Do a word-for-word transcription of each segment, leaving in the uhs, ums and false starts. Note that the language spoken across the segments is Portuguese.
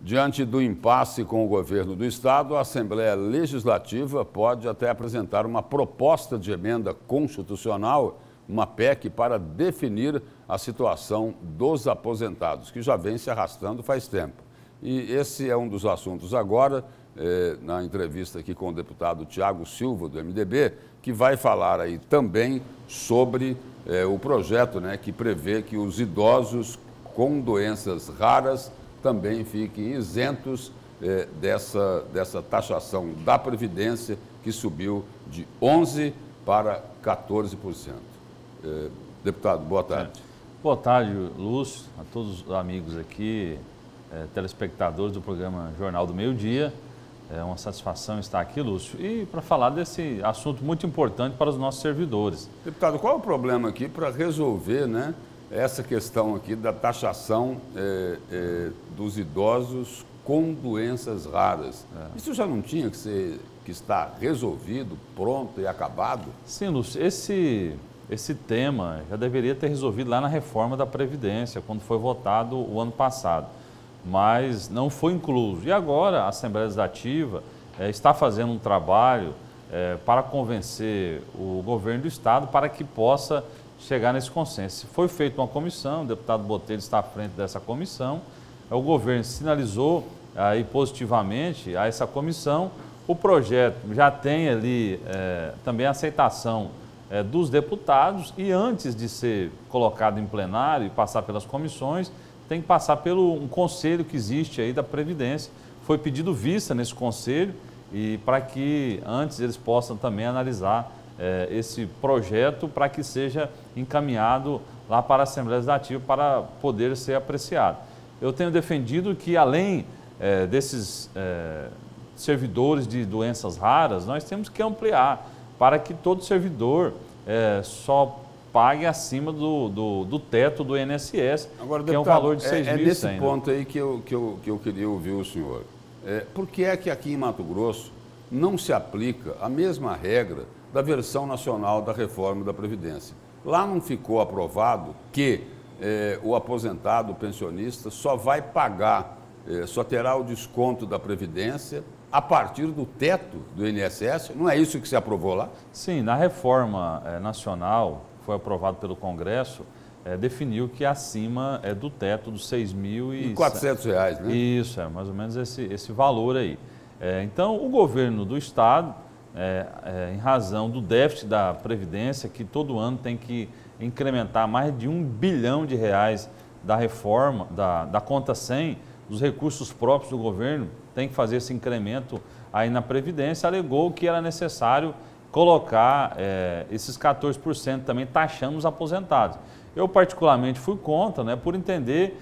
Diante do impasse com o governo do Estado, a Assembleia Legislativa pode até apresentar uma proposta de emenda constitucional, uma P E C, para definir a situação dos aposentados, que já vem se arrastando faz tempo. E esse é um dos assuntos agora, eh, na entrevista aqui com o deputado Tiago Silva, do M D B, que vai falar aí também sobre eh, o projeto, né, que prevê que os idosos com doenças raras também fiquem isentos eh, dessa, dessa taxação da Previdência, que subiu de onze por cento para quatorze por cento. Eh, deputado, boa tarde. É. Boa tarde, Lúcio, a todos os amigos aqui, eh, telespectadores do programa Jornal do Meio Dia. É uma satisfação estar aqui, Lúcio, e para falar desse assunto muito importante para os nossos servidores. Deputado, qual é o problema aqui para resolver, né, essa questão aqui da taxação é, é, dos idosos com doenças raras? É. Isso já não tinha que ser, que estar resolvido, pronto e acabado? Sim, Lúcio, esse, esse tema já deveria ter resolvido lá na reforma da Previdência, quando foi votado o ano passado, mas não foi incluso. E agora a Assembleia Legislativa é, está fazendo um trabalho é, para convencer o governo do Estado para que possa chegar nesse consenso. Foi feita uma comissão, o deputado Botelho está à frente dessa comissão, o governo sinalizou aí positivamente a essa comissão, o projeto já tem ali é, também a aceitação é, dos deputados e antes de ser colocado em plenário e passar pelas comissões, tem que passar pelo um conselho que existe aí da Previdência. Foi pedido vista nesse conselho e para que antes eles possam também analisar É, esse projeto para que seja encaminhado lá para a Assembleia Legislativa para poder ser apreciado. Eu tenho defendido que, além é, desses é, servidores de doenças raras, nós temos que ampliar para que todo servidor é, só pague acima do, do, do teto do I N S S, Agora, que deputado, é um valor de seis mil e cem. É, é nesse né? ponto aí que eu, que, eu, que eu queria ouvir o senhor. É, por que é que aqui em Mato Grosso não se aplica a mesma regra da versão nacional da reforma da Previdência? Lá não ficou aprovado que eh, o aposentado, o pensionista, só vai pagar, eh, só terá o desconto da Previdência a partir do teto do I N S S? Não é isso que se aprovou lá? Sim, na reforma eh, nacional, que foi aprovado pelo Congresso, eh, definiu que acima é do teto dos seis mil e quatrocentos reais, né? Isso, é mais ou menos esse, esse valor aí. É, então, o governo do Estado, É, é, em razão do déficit da Previdência, que todo ano tem que incrementar mais de um bilhão de reais da reforma, da, da conta cem, dos recursos próprios do governo, tem que fazer esse incremento aí na Previdência, alegou que era necessário colocar é, esses quatorze por cento também taxando os aposentados. Eu particularmente fui contra, né, por entender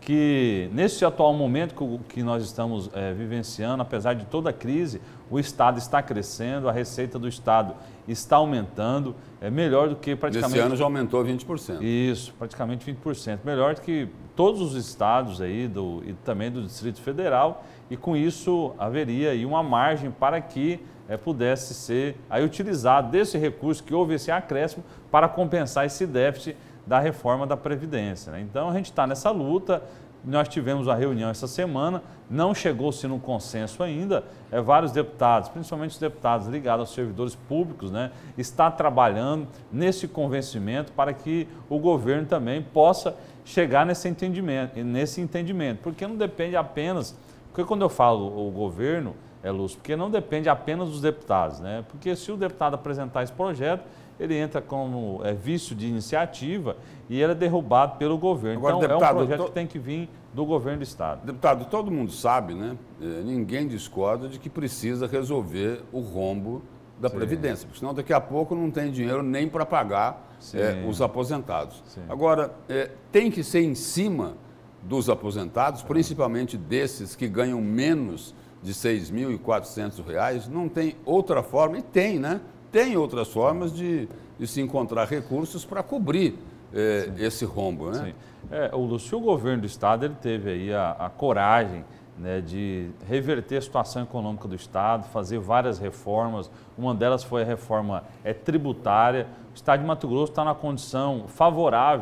que nesse atual momento que nós estamos é, vivenciando, apesar de toda a crise, o Estado está crescendo, a receita do Estado está aumentando, é melhor do que praticamente... Esse ano já aumentou vinte por cento. Isso, praticamente vinte por cento. Melhor do que todos os estados aí do, e também do Distrito Federal, e com isso haveria aí uma margem para que é, pudesse ser aí, utilizado desse recurso, que houve esse acréscimo, para compensar esse déficit da reforma da Previdência, né? Então, a gente está nessa luta. Nós tivemos uma reunião essa semana, não chegou-se num consenso ainda, é, vários deputados, principalmente os deputados ligados aos servidores públicos, né, está trabalhando nesse convencimento para que o governo também possa chegar nesse entendimento, nesse entendimento, porque não depende apenas, porque quando eu falo o governo, é, Lúcio, porque não depende apenas dos deputados, né, porque se o deputado apresentar esse projeto, ele entra como é, vício de iniciativa e ele é derrubado pelo governo. Agora, então, deputado, é um projeto to... que tem que vir do governo do Estado. Deputado, todo mundo sabe, né? Ninguém discorda de que precisa resolver o rombo da Sim. Previdência, porque senão daqui a pouco não tem dinheiro nem para pagar é, os aposentados. Sim. Agora, é, tem que ser em cima dos aposentados, é. principalmente desses que ganham menos de seis mil e quatrocentos reais, não tem outra forma, e tem, né? Tem outras formas de, de se encontrar recursos para cobrir eh, esse rombo, né? Sim. É, o Lúcio, o governo do Estado, ele teve aí a, a coragem, né, de reverter a situação econômica do Estado, fazer várias reformas. Uma delas foi a reforma é, tributária. O Estado de Mato Grosso está na condição favorável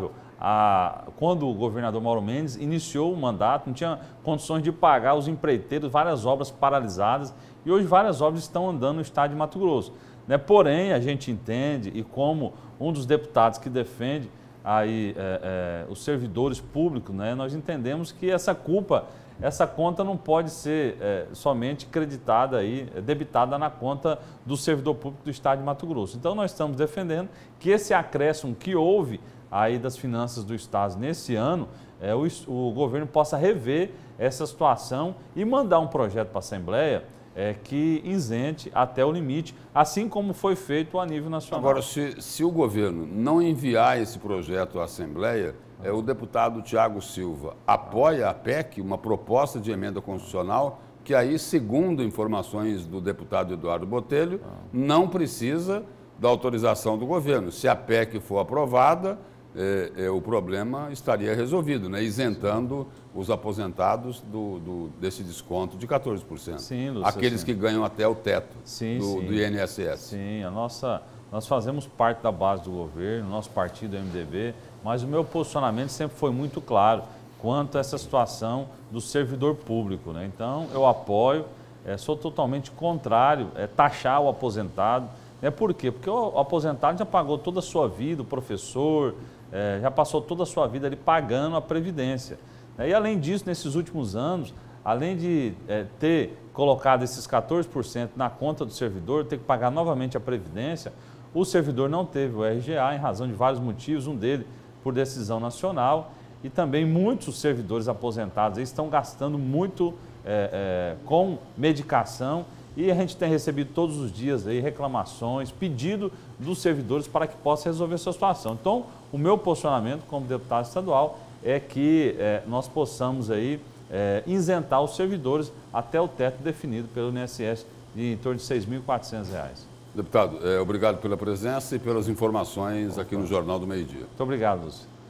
a, quando o governador Mauro Mendes iniciou o mandato, não tinha condições de pagar os empreiteiros, várias obras paralisadas, e hoje várias obras estão andando no estado de Mato Grosso. Né? Porém, a gente entende, e como um dos deputados que defende aí, é, é, os servidores públicos, né, nós entendemos que essa culpa, essa conta não pode ser é, somente creditada, aí, debitada na conta do servidor público do estado de Mato Grosso. Então, nós estamos defendendo que esse acréscimo que houve aí das finanças do estado nesse ano, é, o, o governo possa rever essa situação e mandar um projeto para a Assembleia é, que isente até o limite, assim como foi feito a nível nacional. Agora, se, se o governo não enviar esse projeto à Assembleia, é, o deputado Tiago Silva apoia a P E C, uma proposta de emenda constitucional, que aí, segundo informações do deputado Eduardo Botelho, não precisa da autorização do governo. Se a P E C for aprovada, é, é, o problema estaria resolvido, né? Isentando os aposentados do, do, desse desconto de quatorze por cento. Sim, Lúcio, aqueles sim. que ganham até o teto sim, do, sim. do I N S S. Sim, a nossa, nós fazemos parte da base do governo, nosso partido, o M D B, mas o meu posicionamento sempre foi muito claro quanto a essa situação do servidor público. Né? Então, eu apoio, é, sou totalmente contrário, é, taxar o aposentado. Né? Por quê? Porque o aposentado já pagou toda a sua vida, o professor, é, já passou toda a sua vida ali pagando a Previdência. Né? E, além disso, nesses últimos anos, além de é, ter colocado esses quatorze por cento na conta do servidor, ter que pagar novamente a Previdência, o servidor não teve o R G A em razão de vários motivos, um deles por decisão nacional, e também muitos servidores aposentados estão gastando muito é, é, com medicação, e a gente tem recebido todos os dias aí reclamações, pedido dos servidores para que possa resolver essa situação. Então, o meu posicionamento como deputado estadual é que é, nós possamos aí é, isentar os servidores até o teto definido pelo I N S S de em torno de seis mil e quatrocentos reais. Deputado, é, obrigado pela presença e pelas informações aqui no Jornal do Meio Dia. Muito obrigado, Lúcio.